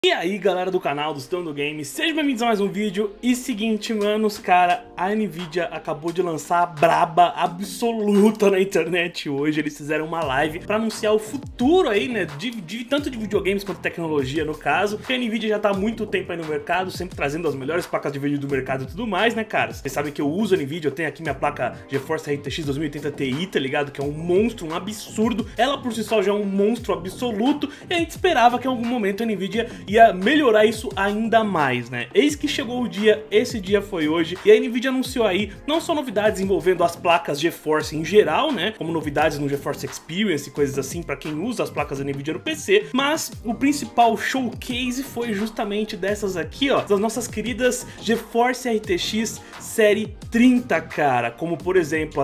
E aí galera do canal do Estando Games, sejam bem-vindos a mais um vídeo. E seguinte, manos, cara, a Nvidia acabou de lançar a braba absoluta na internet hoje. Eles fizeram uma live pra anunciar o futuro aí, né, tanto de videogames quanto tecnologia no caso. Porque a Nvidia já tá há muito tempo aí no mercado, sempre trazendo as melhores placas de vídeo do mercado e tudo mais, né, cara. Vocês sabem que eu uso a Nvidia, eu tenho aqui minha placa GeForce RTX 2080 Ti, tá ligado? Que é um monstro, um absurdo. Ela por si só já é um monstro absoluto. E a gente esperava que em algum momento a Nvidia ia melhorar isso ainda mais, né? Eis que chegou o dia, esse dia foi hoje, e a Nvidia anunciou aí não só novidades envolvendo as placas GeForce em geral, né? Como novidades no GeForce Experience e coisas assim pra quem usa as placas da Nvidia no PC, mas o principal showcase foi justamente dessas aqui, ó, das nossas queridas GeForce RTX série 30, cara, como por exemplo a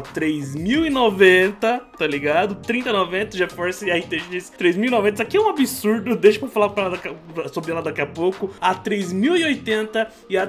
3090, tá ligado? 3090 GeForce RTX 3090, isso aqui é um absurdo, deixa eu falar sobre ela daqui a pouco. A 3080 e a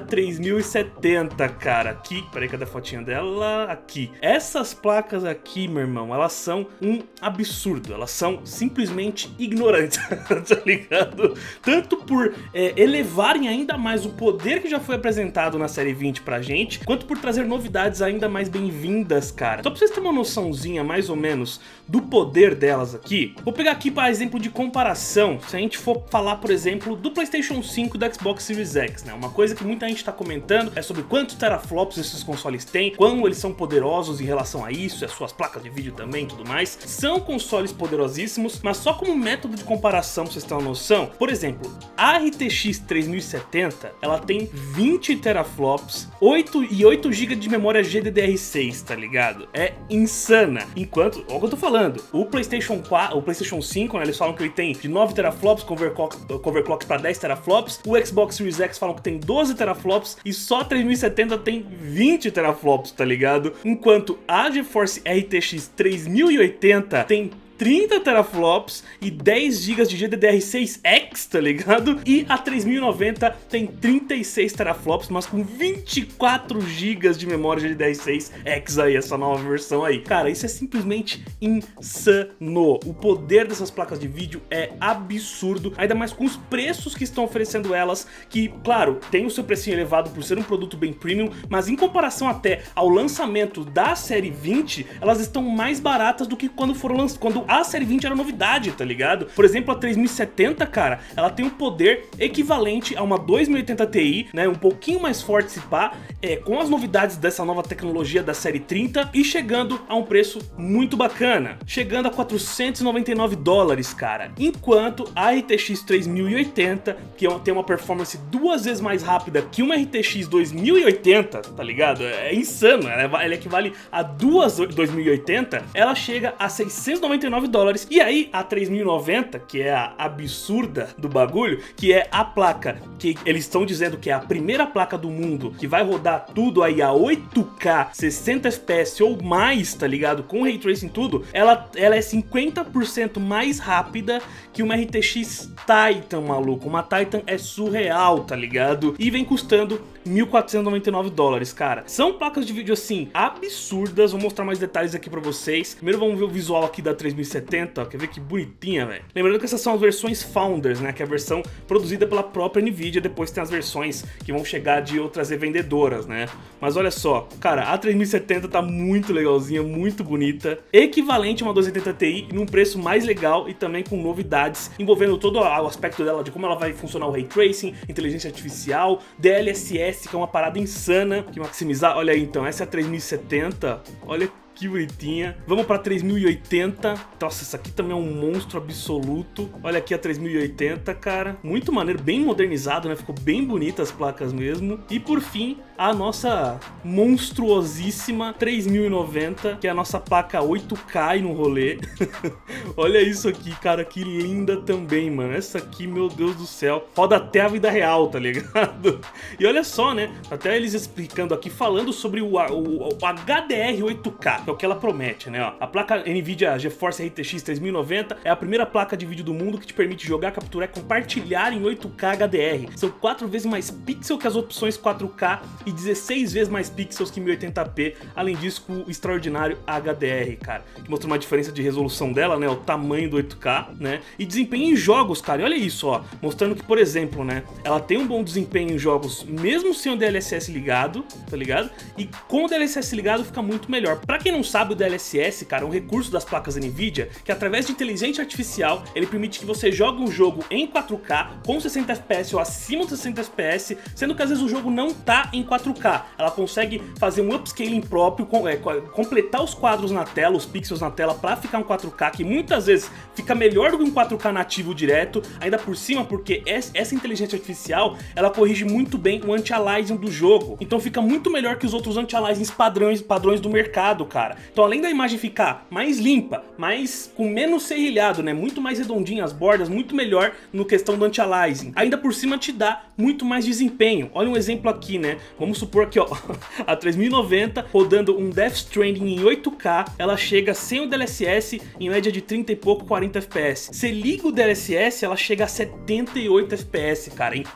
3070, cara. Aqui, peraí, cadê a fotinha dela? Aqui. Essas placas aqui, meu irmão, elas são um absurdo. Elas são simplesmente ignorantes, tá ligado? Tanto por elevarem ainda mais o poder que já foi apresentado na série 20 pra gente, quanto por trazer novidades ainda mais bem-vindas, cara. Só pra vocês terem uma noçãozinha, mais ou menos, do poder delas aqui, vou pegar aqui para exemplo de comparação, se a gente for falar, por exemplo, do PlayStation 5 e do Xbox Series X, né? Uma coisa que muita gente tá comentando é sobre quantos teraflops esses consoles têm, quão eles são poderosos em relação a isso, as suas placas de vídeo também e tudo mais. São consoles poderosíssimos, mas só como método de comparação, pra vocês terem uma noção, por exemplo, a RTX 3070, ela tem 20 teraflops, 8 GB de memória GDDR6, tá ligado? É insana. Enquanto, olha o que eu tô falando, o PlayStation 5, né, eles falam que ele tem de 9 teraflops com overclock para 10 teraflops, o Xbox Series X falam que tem 12 teraflops e só a 3070 tem 20 teraflops, tá ligado? Enquanto a GeForce RTX 3080 tem 30 teraflops e 10 GB de GDDR6X, tá ligado? E a 3090 tem 36 teraflops, mas com 24 GB de memória GDDR6X aí, essa nova versão aí. Cara, isso é simplesmente insano. O poder dessas placas de vídeo é absurdo, ainda mais com os preços que estão oferecendo elas, que, claro, tem o seu precinho elevado por ser um produto bem premium, mas em comparação até ao lançamento da série 20, elas estão mais baratas do que quando a série 20 era novidade, tá ligado? Por exemplo, a 3070, cara, ela tem um poder equivalente a uma 2080 Ti, né? Um pouquinho mais forte se pá, com as novidades dessa nova tecnologia da série 30 e chegando a um preço muito bacana, chegando a $499, cara. Enquanto a RTX 3080, que tem uma performance 2 vezes mais rápida que uma RTX 2080, tá ligado? É insano, ela equivale a 2 2080, ela chega a $699. E aí a 3090, que é a absurda do bagulho, que é a placa que eles estão dizendo que é a primeira placa do mundo que vai rodar tudo aí a 8K, 60 FPS ou mais, tá ligado? Com Ray Tracing tudo, ela é 50% mais rápida que uma RTX Titan, maluco. Uma Titan é surreal, tá ligado? E vem custando $1.499, cara. São placas de vídeo assim absurdas. Vou mostrar mais detalhes aqui pra vocês. Primeiro vamos ver o visual aqui da 3070, ó. Quer ver que bonitinha, velho? Lembrando que essas são as versões Founders, né? Que é a versão produzida pela própria Nvidia. Depois tem as versões que vão chegar de outras revendedoras, né? Mas olha só, cara, a 3070 tá muito legalzinha, muito bonita. Equivalente a uma 2080 Ti num preço mais legal e também com novidades envolvendo todo o aspecto dela, de como ela vai funcionar o Ray Tracing, inteligência artificial, DLSS, que é uma parada insana que maximizar. Olha aí, então, essa é a 3070, olha que bonitinha. Vamos pra 3080. Nossa, essa aqui também é um monstro absoluto. Olha aqui a 3080, cara. Muito maneiro, bem modernizado, né? Ficou bem bonita as placas mesmo. E por fim, a nossa monstruosíssima 3090, que é a nossa placa 8K no rolê. Olha isso aqui, cara, que linda também, mano. Essa aqui, meu Deus do céu, roda até a vida real, tá ligado? E olha só, né? Até eles explicando aqui, falando sobre o HDR 8K. é o que ela promete, né? Ó, a placa NVIDIA GeForce RTX 3090 é a primeira placa de vídeo do mundo que te permite jogar, capturar e compartilhar em 8K HDR. São 4 vezes mais pixels que as opções 4K e 16 vezes mais pixels que 1080p, além disso com o extraordinário HDR, cara, que mostra uma diferença de resolução dela, né, o tamanho do 8K, né, e desempenho em jogos, cara, e olha isso, ó, mostrando que, por exemplo, né, ela tem um bom desempenho em jogos mesmo sem o DLSS ligado, tá ligado? E com o DLSS ligado fica muito melhor. Pra quem não sabe, o DLSS, cara, é um recurso das placas NVIDIA que, através de inteligência artificial, ele permite que você jogue um jogo em 4K com 60 FPS ou acima de 60 FPS, sendo que às vezes o jogo não tá em 4K. Ela consegue fazer um upscaling próprio, completar os quadros na tela, os pixels na tela, pra ficar um 4K, que muitas vezes fica melhor do que um 4K nativo direto, ainda por cima porque essa inteligência artificial, ela corrige muito bem o anti-aliasing do jogo, então fica muito melhor que os outros anti-aliasings padrões do mercado, cara. Então, além da imagem ficar mais limpa, com menos serrilhado, né, muito mais redondinha as bordas, muito melhor no questão do anti-aliasing, ainda por cima te dá muito mais desempenho. Olha um exemplo aqui, né, vamos supor aqui, ó, a 3090 rodando um Death Stranding em 8K, ela chega sem o DLSS em média de 30 e pouco, 40 FPS. Se liga o DLSS, ela chega a 78 FPS, cara, em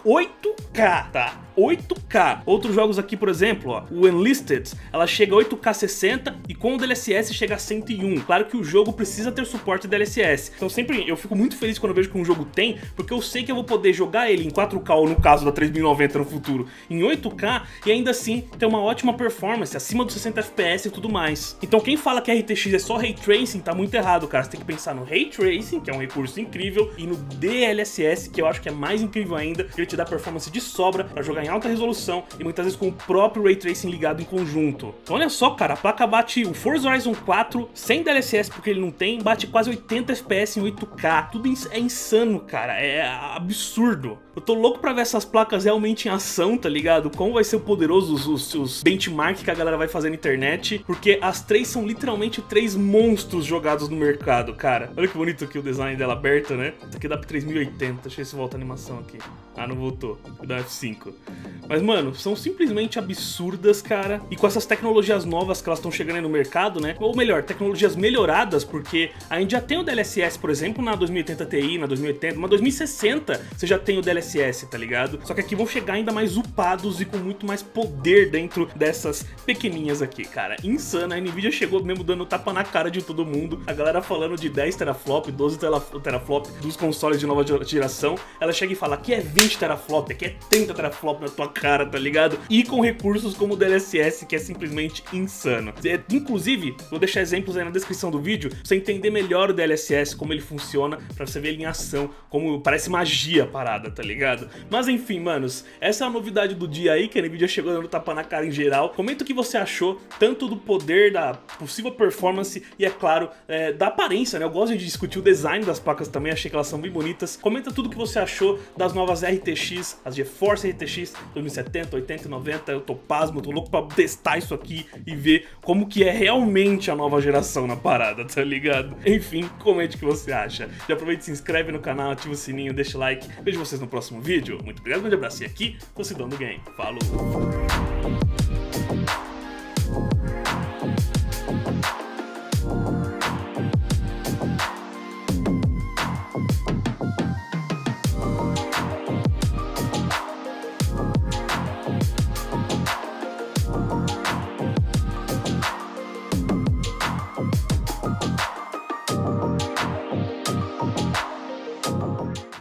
8K, tá? 8K. Outros jogos aqui, por exemplo, ó, o Enlisted, ela chega a 8K 60 e com o DLSS chega a 101. Claro que o jogo precisa ter suporte DLSS. Então sempre eu fico muito feliz quando eu vejo que um jogo tem, porque eu sei que eu vou poder jogar ele em 4K ou no caso da 3090 no futuro, em 8K e ainda assim ter uma ótima performance, acima dos 60 FPS e tudo mais. Então quem fala que a RTX é só Ray Tracing tá muito errado, cara. Você tem que pensar no Ray Tracing, que é um recurso incrível, e no DLSS, que eu acho que é mais incrível ainda, que ele te dá performance de sobra pra jogar em alta resolução e muitas vezes com o próprio Ray Tracing ligado em conjunto. Então olha só, cara, a placa bate o Forza Horizon 4 sem DLSS, porque ele não tem, bate quase 80 FPS em 8K. Tudo é insano, cara, é absurdo. Eu tô louco pra ver essas placas realmente em ação, tá ligado? Como vai ser poderoso os benchmark que a galera vai fazer na internet, porque as três são literalmente 3 monstros jogados no mercado, cara. Olha que bonito aqui o design dela aberta, né? Isso aqui dá pra 3080, deixa eu ver se volta a animação aqui. Ah, não voltou, vou dar F5. Mas, mano, são simplesmente absurdas, cara. E com essas tecnologias novas que elas estão chegando aí no mercado, né? Ou melhor, tecnologias melhoradas, porque a gente já tem o DLSS, por exemplo, na 2080 Ti, na 2080, mas 2060 você já tem o DLSS, tá ligado? Só que aqui vão chegar ainda mais upados e com muito mais poder dentro dessas pequeninhas aqui, cara. Insana, a NVIDIA chegou mesmo dando tapa na cara de todo mundo. A galera falando de 10 teraflop, 12 teraflop dos consoles de nova geração. Ela chega e fala, aqui é 20 teraflop, aqui é 30 teraflop na tua cara, tá ligado? E com recursos como o DLSS, que é simplesmente insano. Inclusive, vou deixar exemplos aí na descrição do vídeo, pra você entender melhor o DLSS, como ele funciona, pra você ver ele em ação, como parece magia a parada, tá ligado? Mas enfim, manos, essa é a novidade do dia aí, que a NVIDIA chegou dando tapa na cara em geral. Comenta o que você achou, tanto do poder, da possível performance e, é claro, da aparência, né? Eu gosto de discutir o design das placas também, achei que elas são bem bonitas. Comenta tudo o que você achou das novas RTX, as GeForce RTX 2070, 80 e 90, eu tô pasmo, eu tô louco pra testar isso aqui e ver como que é realmente a nova geração na parada, tá ligado? Enfim, comente o que você acha. Já aproveita e se inscreve no canal, ativa o sininho, deixa o like. Vejo vocês no próximo vídeo. Muito obrigado, um grande abraço e aqui, o Sidão do Game. Falou!